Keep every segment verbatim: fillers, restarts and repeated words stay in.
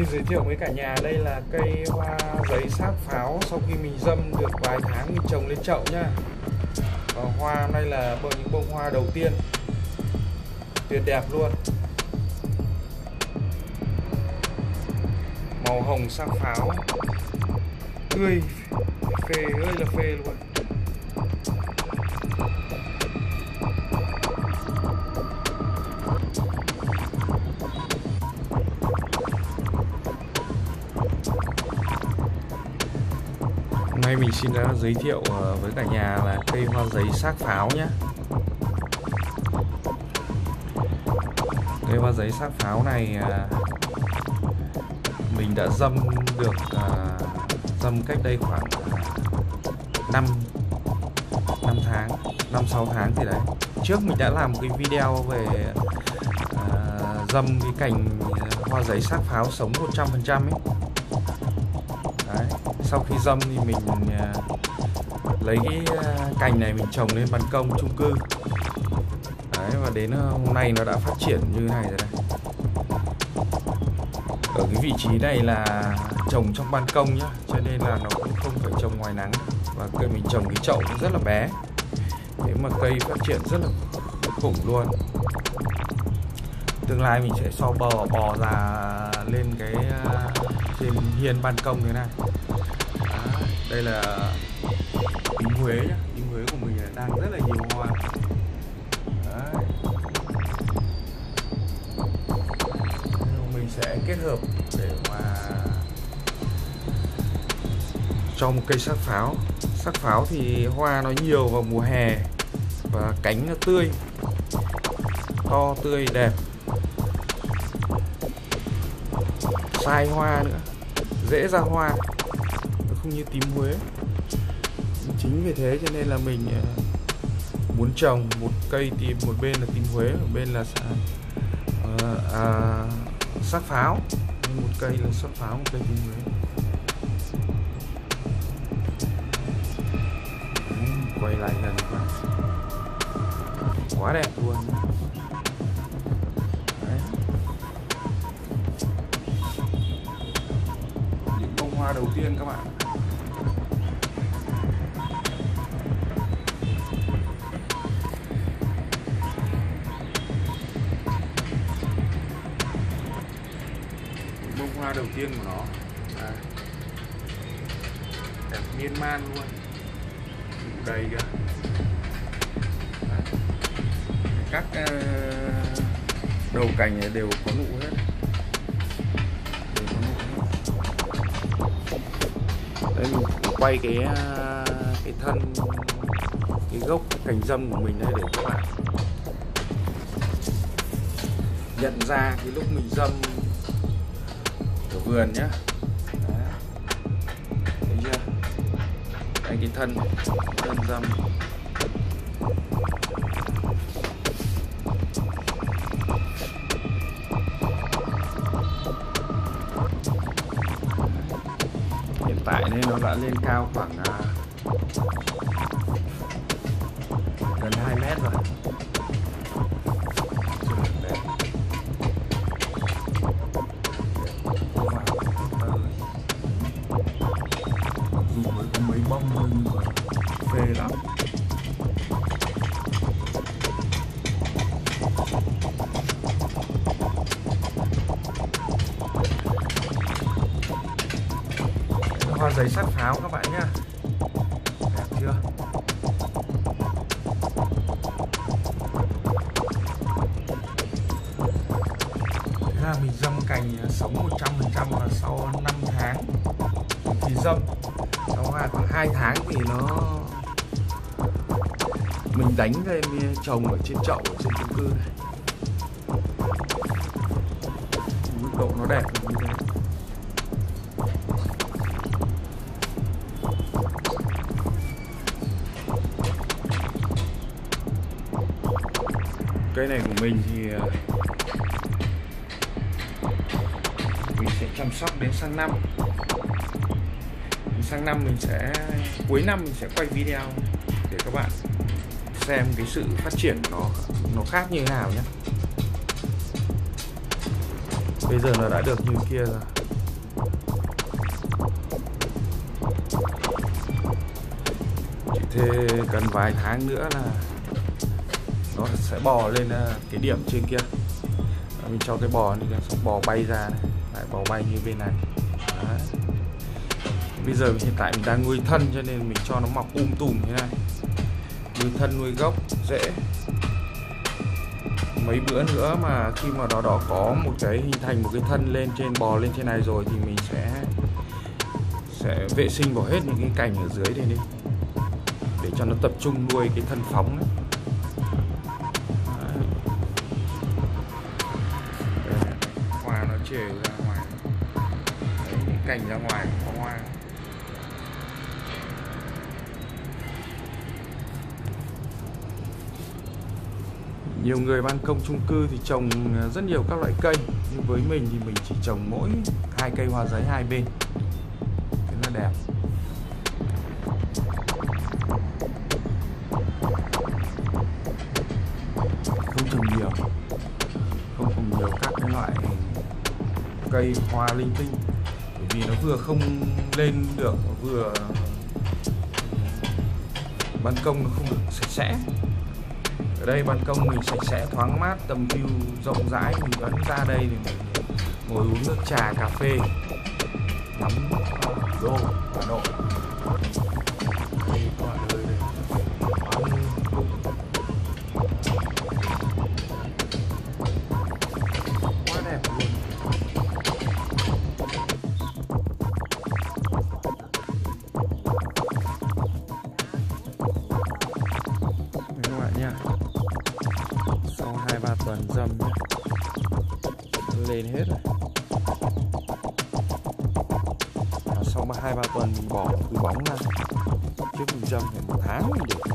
giới thiệu với cả nhà đây là cây hoa giấy xác pháo sau khi mình dâm được vài tháng mình trồng lên chậu nhá. Và hoa hôm nay là những bông hoa đầu tiên, tuyệt đẹp luôn, màu hồng xác pháo, tươi phê ơi là phê luôn. Hôm nay mình xin giới thiệu với cả nhà là cây hoa giấy xác pháo nhé. Cây hoa giấy xác pháo này mình đã dâm được dâm cách đây khoảng năm năm tháng, năm sáu tháng thì đấy. Trước mình đã làm một cái video về uh, dâm cái cành hoa giấy xác pháo sống một trăm phần trăm ấy. Đấy. Sau khi dâm thì mình uh, lấy cái uh, cành này mình trồng lên ban công chung cư. Đấy, và đến hôm nay nó đã phát triển như này rồi đây. Ở cái vị trí này là trồng trong ban công nhá, cho nên là nó cũng không phải trồng ngoài nắng. Và cây mình trồng cái chậu cũng rất là bé, thế mà cây phát triển rất là khủng luôn. Tương lai mình sẽ so bò bò ra lên cái trên hiên ban công thế này. Đó, đây là tím Huế nhá, tím Huế của mình là đang rất là nhiều hoa. Đấy. Mình sẽ kết hợp để mà cho một cây xác pháo. Xác pháo thì hoa nó nhiều vào mùa hè và cánh nó tươi, to tươi đẹp, sai hoa nữa, dễ ra hoa, nó không như tím Huế. Chính vì thế cho nên là mình muốn trồng một cây thì một bên là tím Huế, một bên là à, à, xác pháo. Một cây là xác pháo, một cây tím Huế. Quay lại gần quá, quá đẹp luôn. Đấy. Những bông hoa đầu tiên các bạn. Những bông hoa đầu tiên của nó. Đấy. Đẹp miên man luôn, đầy kìa. Các uh, đầu cành này đều có nụ hết, đều có nụ hết. Đây mình quay cái uh, cái thân, cái gốc cái cành dâm của mình đây để các bạn nhận ra cái lúc mình dâm ở vườn nhá. Thấy chưa? Đây cái thân thân dâm. Hiện tại nên nó đã lên cao khoảng uh, gần hai mét rồi. Dù mới có mấy bông thôi nhưng mà phê lắm. Hoa giấy xác pháo các bạn nhá, đẹp chưa? Thế là mình dâm cành sống một trăm phần trăm là sau năm tháng thì dâm. Sau khoảng hai tháng thì nó mình đánh lên trồng ở trên chậu ở trên chung cư này. Mức độ nó đẹp như thế. Cây này của mình thì mình sẽ chăm sóc đến sang năm. Sang năm mình sẽ, cuối năm mình sẽ quay video để các bạn xem cái sự phát triển của nó nó khác như thế nào nhé. Bây giờ nó đã được như kia rồi. Thế cần vài tháng nữa là nó sẽ bò lên cái điểm trên kia. Mình cho cái bò này xong bò bay ra này, lại bò bay như bên này. Đấy. Bây giờ hiện tại mình đang nuôi thân cho nên mình cho nó mọc um tùm thế này. Nuôi thân nuôi gốc dễ. Mấy bữa nữa mà khi mà nó đó có một cái hình thành một cái thân lên trên, bò lên trên này rồi thì mình sẽ sẽ vệ sinh bỏ hết những cái cành ở dưới đây đi để cho nó tập trung nuôi cái thân phóng đấy. Đấy. Đây, hoa nó chề ra ngoài. Đấy, những cành ra ngoài có hoa. Nhiều người ban công chung cư thì trồng rất nhiều các loại cây, nhưng với mình thì mình chỉ trồng mỗi hai cây hoa giấy hai bên, thế là đẹp. Không trồng nhiều, không trồng nhiều các cái loại cây hoa linh tinh, bởi vì nó vừa không lên được, vừa ban công nó không được sạch sẽ. Ở đây ban công mình sạch sẽ thoáng mát, tầm view rộng rãi, mình vẫn ra đây thì mình ngồi uống nước trà cà phê ngắm đô Hà Nội. Đây có nơi đây quá đẹp luôn. Các bạn nha, sau hai ba tuần dâm nhé, lên hết rồi. Và sau hai ba tuần mình bỏ túi bóng ra, trước mình dâm phải một tháng mình được.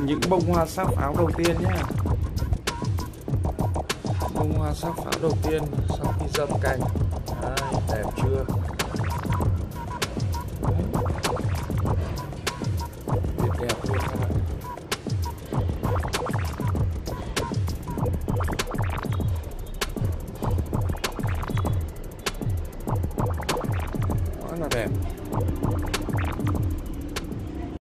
những bông hoa sắc pháo đầu tiên nhé. Bông hoa sắc pháo đầu tiên sau khi dâm cành. Đấy, đẹp chưa?